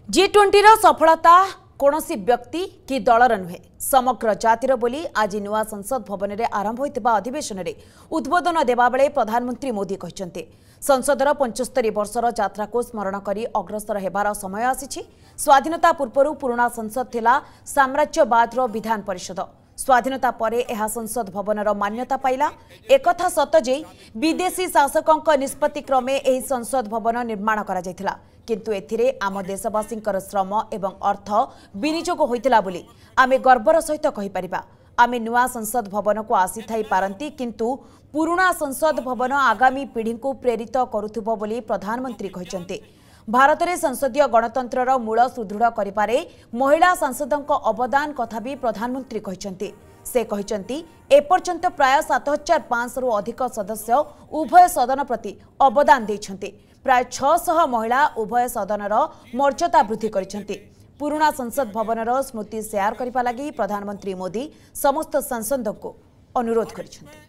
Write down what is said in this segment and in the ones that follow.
G20 रो सफलता कोनोसी व्यक्ति कि दलर नुहे समग्र जातिर बोली आज नुआ संसद भवन में आरंभ होइतिबा अधिवेशन में उद्बोधन देबा बेले प्रधानमंत्री मोदी कहते संसदर 75 वर्षर यात्रा को स्मरण करी अग्रसर हेबार समय आसीछि। स्वाधीनता पूर्व पुराना संसद थिला साम्राज्यवादर विधान परिषद। स्वाधीनता परे एहा संसद भवनर मान्यता पाइला। एकथा सत जे विदेशी शासकों निष्पत्ति क्रमे एही संसद भवन निर्माण करा जायथिला, किंतु एथिरे आम देशवासींकर श्रम एवं अर्थ विनियोग होइतिला बोली आमे गर्वर सहित कहि परिबा। आमे नुआ संसद भवन को आसी थाई पारंती, किंतु पुराना संसद भवन आगामी पीढ़ी को प्रेरित करुथुबो बोली प्रधानमंत्री कहचंते। भारत में संसदीय गणतंत्रर मूल सुदृढ़ करिपारे महिला सांसदों अवदान कथा भी प्रधानमंत्री कहचंते। से कहचंती एपर्यंत प्राय 7500 रु अधिक सदस्य उभय सदन प्रति अवदान देइछंते। प्राय 600 महिला उभय सदनर मर्यादा वृद्धि करिछंती। पुराना संसद भवनर स्मृति शेयर करिपा लागि प्रधानमंत्री मोदी समस्त सांसदों को अनुरोध करिछंती।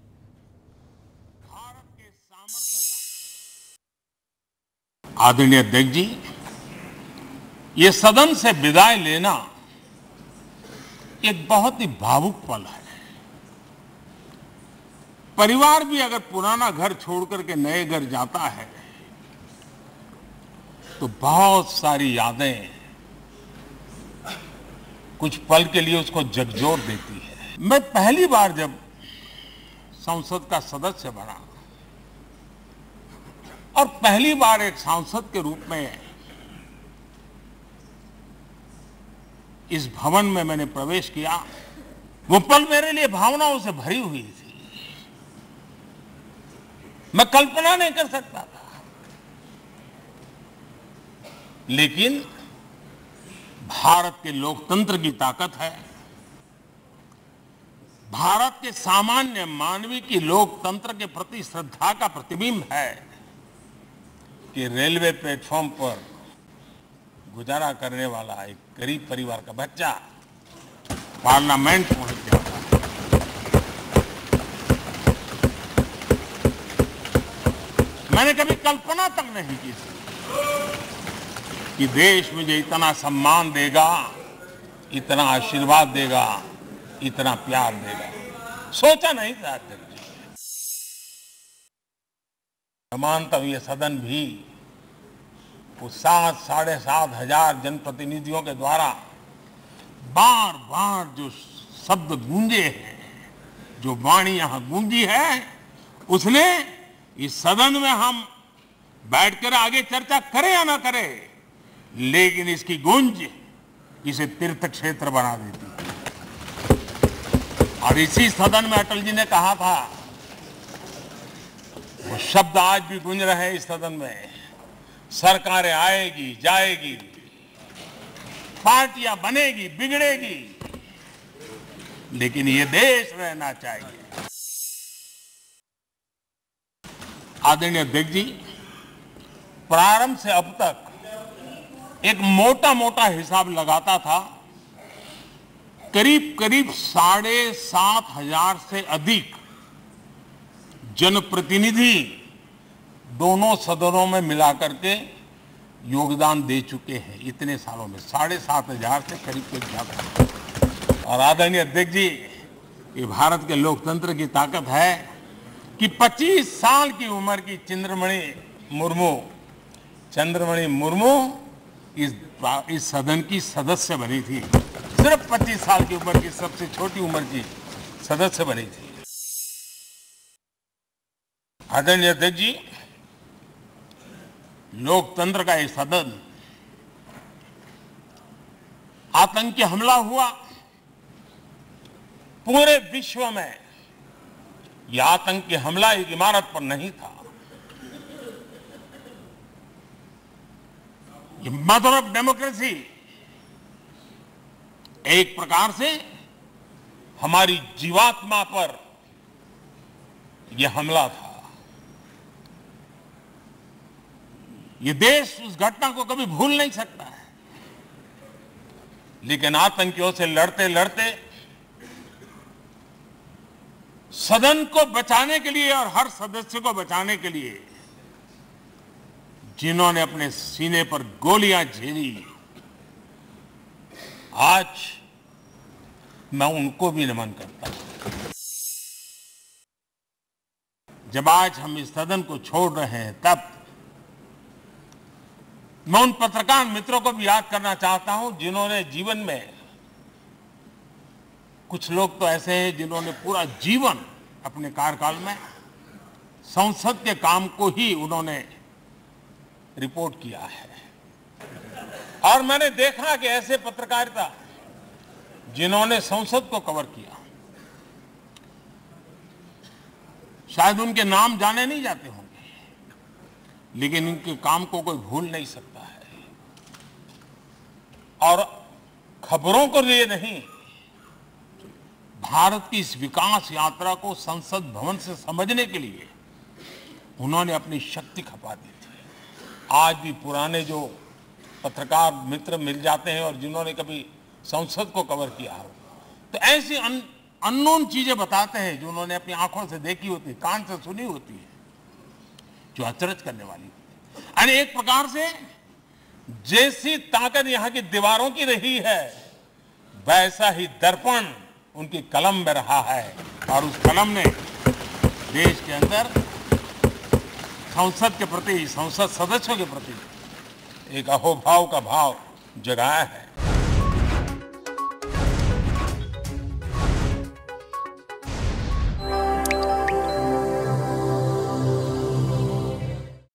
आदरणीय अध्यक्ष जी, ये सदन से विदाई लेना एक बहुत ही भावुक पल है। परिवार भी अगर पुराना घर छोड़कर के नए घर जाता है तो बहुत सारी यादें कुछ पल के लिए उसको झकझोर देती है। मैं पहली बार जब संसद का सदस्य बना और पहली बार एक सांसद के रूप में इस भवन में मैंने प्रवेश किया, वो पल मेरे लिए भावनाओं से भरी हुई थी। मैं कल्पना नहीं कर सकता था, लेकिन भारत के लोकतंत्र की ताकत है, भारत के सामान्य मानवीय की लोकतंत्र के प्रति श्रद्धा का प्रतिबिंब है कि रेलवे प्लेटफॉर्म पर गुजारा करने वाला एक गरीब परिवार का बच्चा पार्लियामेंट पहुंच जाता है। मैंने कभी कल्पना तक नहीं की थी कि देश मुझे इतना सम्मान देगा, इतना आशीर्वाद देगा, इतना प्यार देगा। सोचा नहीं था अध्यक्ष जी। समांतर ये सदन भी वो 7-7.5 हजार जनप्रतिनिधियों के द्वारा बार बार जो शब्द गूंजे हैं, जो वाणी यहां गूंजी है, उसने इस सदन में हम बैठकर आगे चर्चा करें या ना करें, लेकिन इसकी गूंज इसे तीर्थ क्षेत्र बना देती है। और इसी सदन में अटल जी ने कहा था, वो शब्द आज भी गूंज रहे हैं इस सदन में, सरकारें आएगी जाएगी, पार्टियां बनेगी बिगड़ेगी, लेकिन ये देश रहना चाहिए। आदरणीय अध्यक्ष जी, प्रारंभ से अब तक एक मोटा मोटा हिसाब लगाता था, करीब करीब 7,500 से अधिक जनप्रतिनिधि दोनों सदनों में मिलाकर के योगदान दे चुके हैं। इतने सालों में 7,500 से करीब ज्यादा। और आदरणीय अध्यक्ष जी, ये भारत के लोकतंत्र की ताकत है कि 25 साल की उम्र की चंद्रमणि मुर्मू इस सदन की सदस्य बनी थी। सिर्फ 25 साल की उम्र की सबसे छोटी उम्र की सदस्य बनी थी। आदरणीय अध्यक्ष जी, लोकतंत्र का ये सदन, आतंकी हमला हुआ, पूरे विश्व में यह आतंकी हमला एक इमारत पर नहीं था, ये मदर ऑफ डेमोक्रेसी एक प्रकार से हमारी जीवात्मा पर यह हमला था। ये देश उस घटना को कभी भूल नहीं सकता है, लेकिन आतंकियों से लड़ते लड़ते सदन को बचाने के लिए और हर सदस्य को बचाने के लिए जिन्होंने अपने सीने पर गोलियां झेली, आज मैं उनको भी नमन करता हूं। जब आज हम इस सदन को छोड़ रहे हैं, तब मैं उन पत्रकार मित्रों को भी याद करना चाहता हूं जिन्होंने जीवन में, कुछ लोग तो ऐसे हैं जिन्होंने पूरा जीवन अपने कार्यकाल में संसद के काम को ही उन्होंने रिपोर्ट किया है। और मैंने देखा कि ऐसे पत्रकारिता जिन्होंने संसद को कवर किया, शायद उनके नाम जाने नहीं जाते होंगे, लेकिन इनके काम को कोई भूल नहीं सकता है। और खबरों को लिए नहीं, भारत की इस विकास यात्रा को संसद भवन से समझने के लिए उन्होंने अपनी शक्ति खपा दी थी। आज भी पुराने जो पत्रकार मित्र मिल जाते हैं और जिन्होंने कभी संसद को कवर किया हो, तो ऐसी अननोन चीजें बताते हैं जो उन्होंने अपनी आंखों से देखी होती है, कान से सुनी होती है, जो अचरज करने वाली होती है। यानी एक प्रकार से जैसी ताकत यहां की दीवारों की रही है, वैसा ही दर्पण उनकी कलम में रहा है, और उस कलम ने देश के अंदर संसद के प्रति, संसद सदस्यों के प्रति एक अहोभाव का भाव जगाया है।